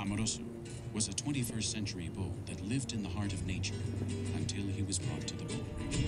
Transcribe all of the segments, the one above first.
Amoroso was a 21st century bull that lived in the heart of nature until he was brought to the bull ring.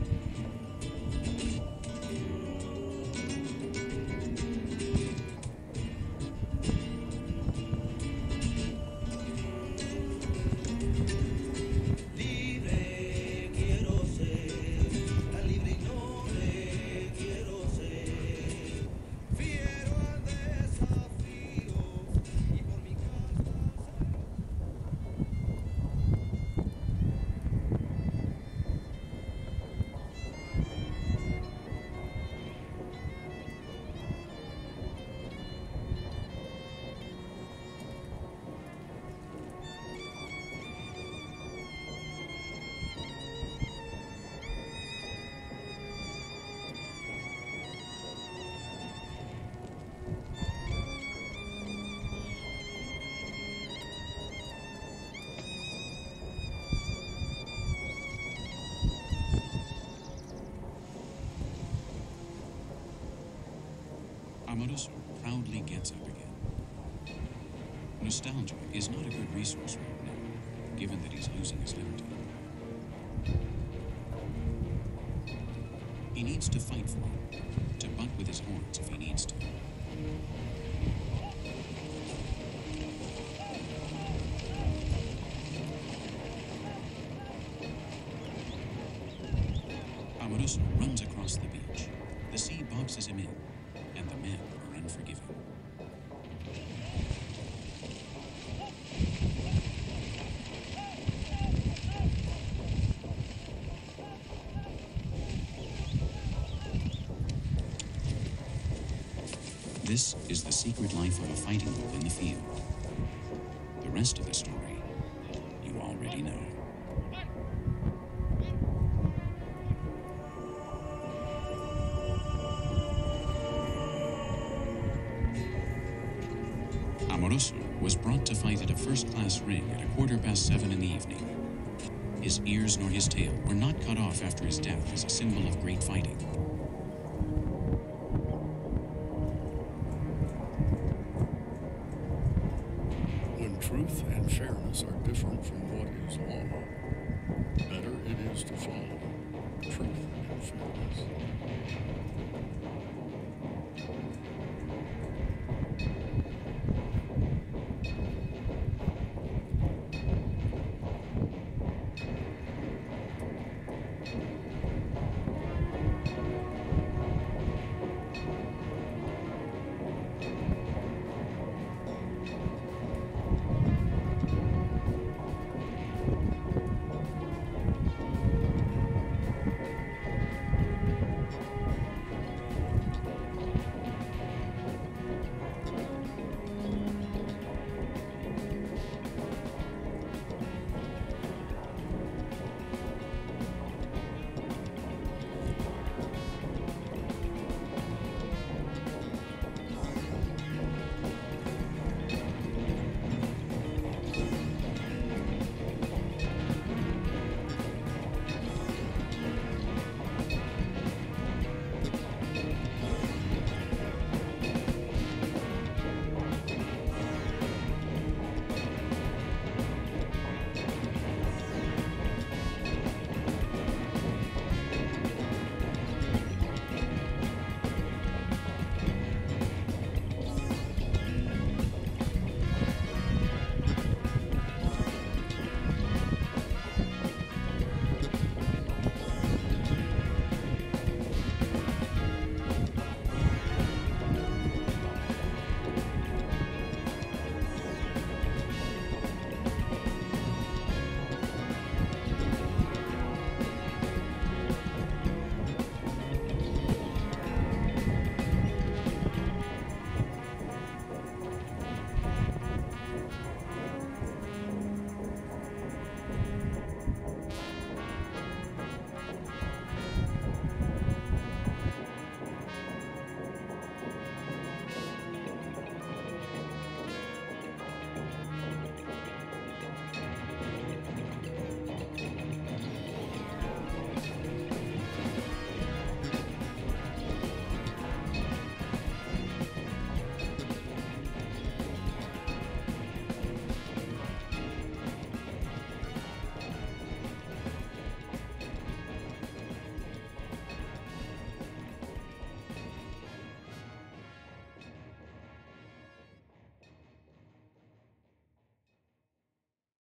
Amoroso proudly gets up again. Nostalgia is not a good resource right now, given that he's losing his liberty. He needs to fight for it, to butt with his horns if he needs to. Amoroso runs across the beach. The sea boxes him in, and the men are unforgiving. This is the secret life of a fighting bull in the field. The rest of the story, you already know. Amoroso was brought to fight at a first-class ring at 7:15 in the evening. His ears nor his tail were not cut off after his death as a symbol of great fighting. When truth and fairness are different from what is law, better it is to follow truth and fairness.